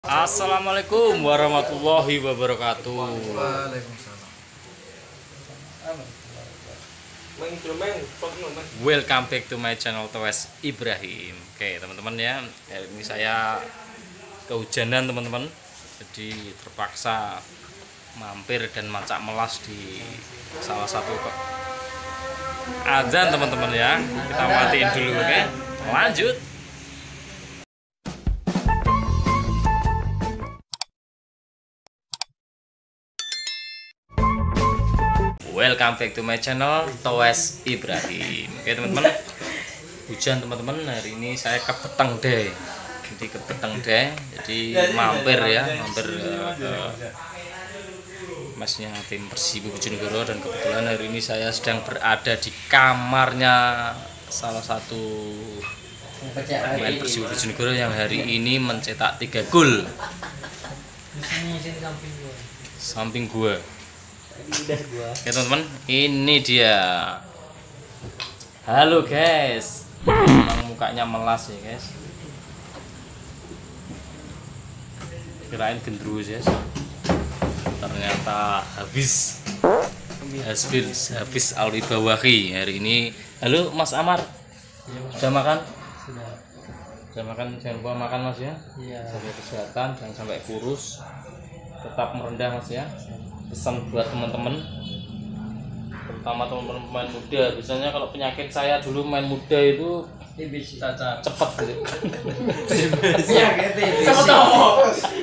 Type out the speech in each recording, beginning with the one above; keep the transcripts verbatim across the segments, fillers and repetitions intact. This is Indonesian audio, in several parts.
Assalamualaikum warahmatullahi wabarakatuh. Welcome back to my channel Towes Ibrahim. Oke teman-teman ya, hari ini saya kehujanan teman-teman, jadi terpaksa mampir dan macak melas di salah satu azan teman-teman ya. Kita matiin dulu, oke? Lanjut. Welcome back to my channel Towes Ibrahim. Oke teman-teman, hujan teman-teman, hari ini saya ke Peteng deh. Jadi ke Peteng deh, jadi mampir ya, mampir ke mesnya tim Persibo Bojonegoro, dan kebetulan hari ini saya sedang berada di kamarnya salah satu pemain Persibo Bojonegoro yang hari ini mencetak tiga gol. Samping gua. Oke teman-teman, ini dia. Halo guys, memang mukanya melas ya guys. Kirain gendruwo guys, ternyata habis habis habis Alwi Bawahi hari ini. Halo Mas Amar, sudah makan? Sudah. Sudah makan, jangan lupa makan Mas ya. Iya. Jaga kesehatan, jangan sampai kurus, tetap merendah Mas ya. Pesan buat teman-teman, terutama teman-teman pemain muda. Biasanya kalau penyakit saya dulu main muda itu cepet gitu. Cepet ngomong.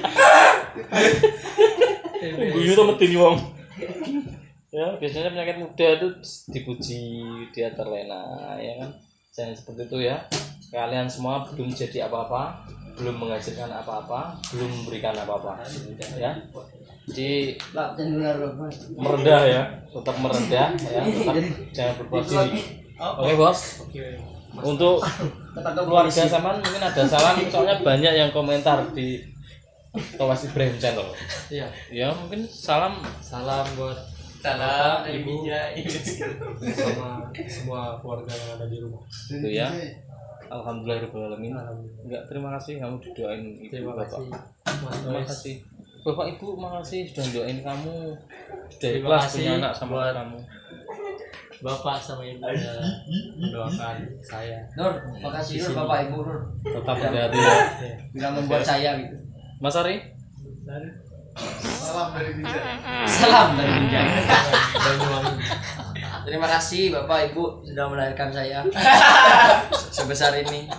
Guyu tuh metin wong. Ya, biasanya penyakit muda itu dipuji, dia terlena, ya kan? Jangan seperti itu ya. Kalian semua belum jadi apa-apa, belum menghasilkan apa-apa, belum memberikan apa-apa, ya. Jadi merendah ya, tetap merendah ya, tetap jangan berbuat diri. Oke bos. Untuk keluarga Saman mungkin ada salam, soalnya banyak yang komentar di Towes Ibrahim channel. Iya. Ya mungkin salam Salam buat Salam ibu sama semua keluarga yang ada di rumah. itu ya. Alhamdulillahirobbilalamin. Enggak, terima kasih kamu didoain ibu Terima bapak. kasih. Mas Terima Towes. kasih bapak ibu, makasih sudah doain kamu, sudah Terima ikhlas kasih punya anak sama buat kamu. Bapak sama ibu yang mendoakan saya. Nur, makasih Nur, Bapak Ibu Nur, Tetap hati-hati ya. bila membuat saya gitu. Mas Ari, Salam dari Binjai. Salam dari Binjai. Banyuwangi. Terima kasih Bapak Ibu sudah melahirkan saya sebesar ini.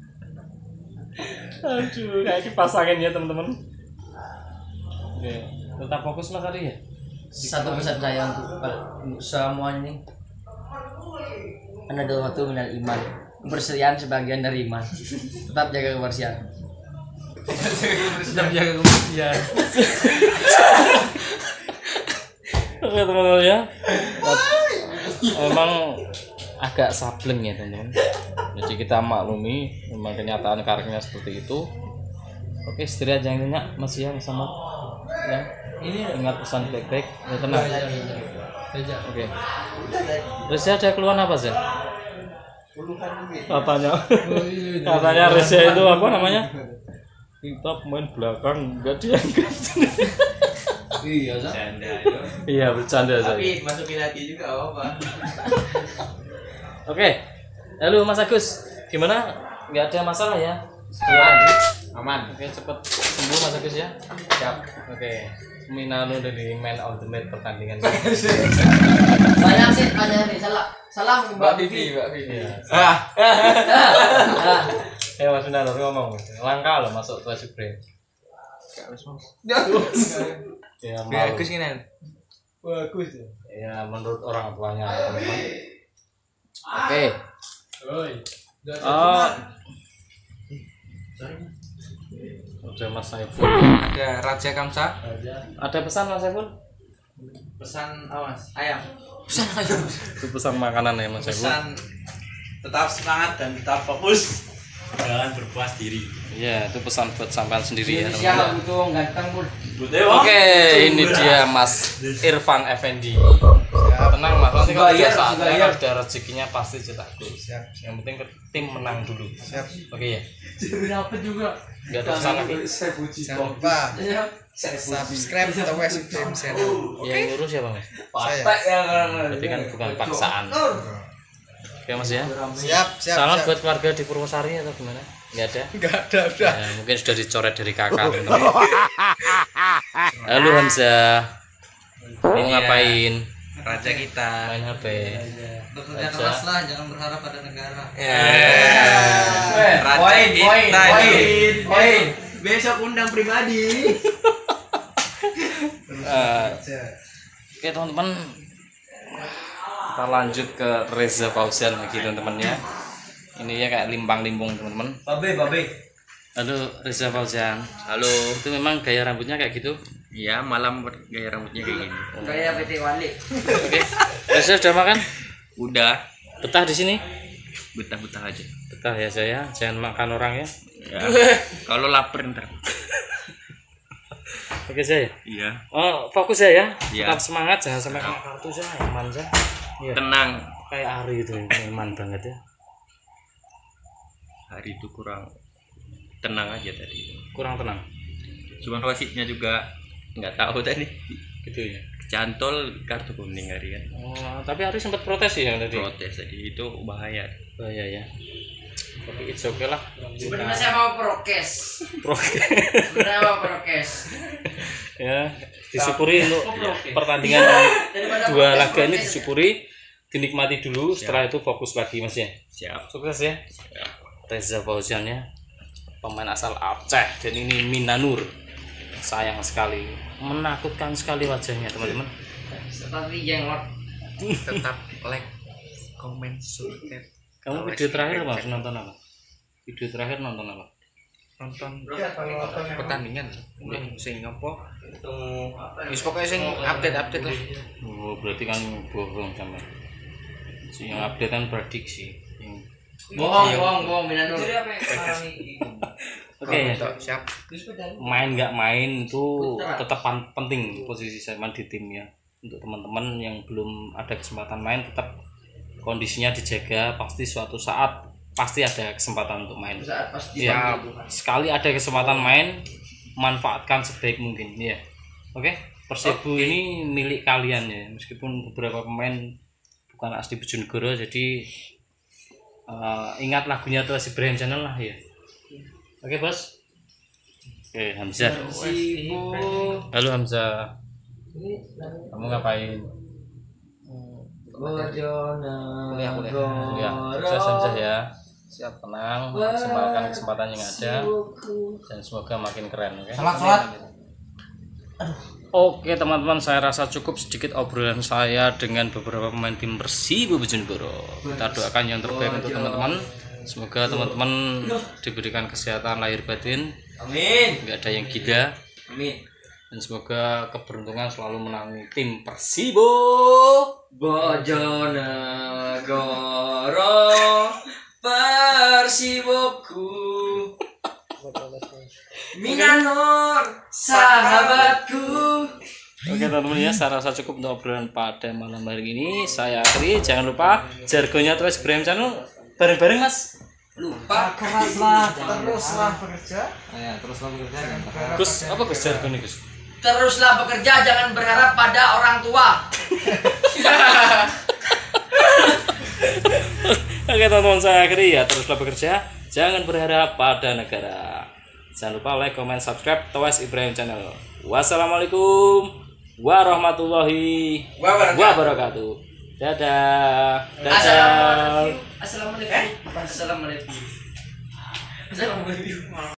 aduh, kayak dipasangin ya teman-teman. Oke, tetap fokus Mas Ari ya. Satu pesan saya untuk, untuk semua ini, ada waktu minal iman. Kebersihan sebagian dari iman. Tetap jaga kebersihan. Tetap jaga kebersihan. Oke teman-teman ya, memang agak sableng ya teman-teman. Jadi kita maklumi, memang kenyataan karirnya seperti itu. Oke, istirahat jangan nyenyak Mas ya sama ya. Ini Ingat pesan baik-baik, ya tenang. Reja. Oke. Reza ada keluhan apa sih? Katanya, katanya Reza itu apa namanya? Kita pemain belakang nggak dianggap. Iya, Canda. Iya bercanda saya. Tapi masukin hati juga apa? Oke, halo Mas Agus, gimana? Nggak ada masalah ya? Aman. Oke, cepet sembuh Mas Agus ya. Siap. Oke. Minano dari man of the match pertandingan. banyak sih, banyak nih. Salam, salam Mbak Vivi. Mbak Vivi. Ah. Ah, Ya Mas Minano ngomong, langka loh masuk Towes Ibrahim. Harus Mas. Ya malu. Bagus ini. Bagus ya. Ya menurut orang tuanya teman-teman. Oke. Oi. Oh. Udah Mas Saiful. Ada Raja Kamsa. Ada pesan Mas Saiful? Pesan apa Mas? Ayam. pesan aja. Itu pesan makanan ya Mas Saiful. Pesan tetap semangat dan tetap fokus. Jangan berpuas diri. Iya, itu pesan buat sampean sendiri ya Indonesia teman-teman. butuh ganteng pur. Oke, ini dia Mas Irfan Effendi. tenang mas, nanti kalau Bayar, sudah saatnya bayar. kalau sudah rezekinya pasti cetak gol. Siap. Yang penting ke tim menang dulu. Siap. Oke ya. Berapa juga? Gak ada kesana lagi. Saya puji. Jangan lupa Saya subscribe The West Ibrahim Channel. Yang ngurus siapa mas? Saya. Patek ya kan. Berarti kan bukan paksaan. Oke mas ya. Siap, siap. Salam siap. buat keluarga di Purwosari atau gimana? Nggak ada. Enggak ada, udah. Ya, mungkin sudah dicoret dari kakak. Halo Hamzah. Mau ngapain? Raja kita. Main H P. Bekerja Aja. keras lah, jangan berharap pada negara. Raja Poin, kita poin, poin, ini. poin. Besok undang pribadi. Eh, Oke teman-teman, kita lanjut ke Reza Fauzian lagi teman-teman ya. Ini ya kayak limbang-limbung teman-teman. Babe, babe. Halo Reza Fauzian. Halo. Itu memang gaya rambutnya kayak gitu. Iya, malam gaya rambutnya kayak gini. Kayak P T Wali. Oke. Reza sudah makan? Udah, Betah di sini? betah-betah aja. Betah ya saya. Jangan makan orang ya. Ya. Kalau lapar ntar. Oke saya. Iya. Oh fokus ya ya. Iya. Tetap semangat, jangan sampai kena kartu saya. Iman saya. Iya. Tenang. Kayak Ari itu iman banget ya. Hari itu kurang tenang aja tadi. Kurang tenang. Cuman wasitnya juga nggak tahu tadi. Gitu ya. Cantol kartu kuning hari kan. Oh, tapi Ari sempat protes sih yang tadi. Protes tadi itu bahaya. Bahaya ya. Tapi it's okay lah. Sebenarnya saya mau prokes. Protes. Sebenarnya mau prokes. Ya, disyukuri untuk pertandingan dua laga ini disyukuri, dinikmati dulu. Setelah itu fokus lagi mas ya. Siap. Sukses ya. Reza Fauzian ya, pemain asal Aceh dan ini Minanur. Sayang sekali, menakutkan sekali wajahnya teman-teman. Seperti jenglot. Tetap like, comment, subscribe. Kamu video terakhir mas nonton apa? Video terakhir nonton apa? Nonton pertandingan sing apa wis pokoknya sing update-update lah. Oh, berarti kan bohong sama. Si yang update kan prediksi. Yang- Bohong, bohong, bohong, Minanur. Oke, Siap. main nggak main itu tetap pan- penting posisi saya main di tim ya. Untuk teman-teman yang belum ada kesempatan main tetap kondisinya dijaga, pasti suatu saat pasti ada kesempatan untuk main. Saat pas Ya, dipanggil. sekali ada kesempatan main, manfaatkan sebaik mungkin ya. Oke, Persibu ini milik kalian ya, meskipun beberapa pemain bukan asli Bojonegoro, jadi eh, ingat lagunya tuh si Ibrahim Channel lah ya. Oke bos. Oke Hamzah. Halo Hamzah. Kamu ngapain? Bojona. Kuliah, kuliah. Ya, sukses Hamzah ya. Siap, tenang, maksimalkan kesempatan yang ada dan semoga makin keren. Oke. Salat, salat. Oke teman-teman, saya rasa cukup sedikit obrolan saya dengan beberapa pemain tim Persibo Bojonegoro. Kita doakan yang terbaik untuk teman-teman. Semoga teman-teman diberikan kesehatan lahir batin, Amin. nggak ada yang gila, Amin. dan semoga keberuntungan selalu menangi tim Persibo. Bojonegoro Persiboku, Minanur sahabatku. Oke teman-teman ya, saya rasa cukup untuk obrolan pada malam hari ini. Saya akhiri, jangan lupa jargonnya terus Ibrahim Channel bareng-bareng mas. Lupa Keraslah, teruslah bekerja. ya, teruslah bekerja. Gus, apa Gus jargonnya Gus? Teruslah bekerja, jangan berharap pada orang tua. Oke teman-teman, saya akhiri ya, teruslah bekerja, jangan berharap pada negara. Jangan lupa like, comment, subscribe Towes Ibrahim Channel. Wassalamualaikum warahmatullahi wabarakatuh. Dadah. Dadah. Assalamualaikum. Assalamualaikum. Assalamualaikum. Assalamualaikum.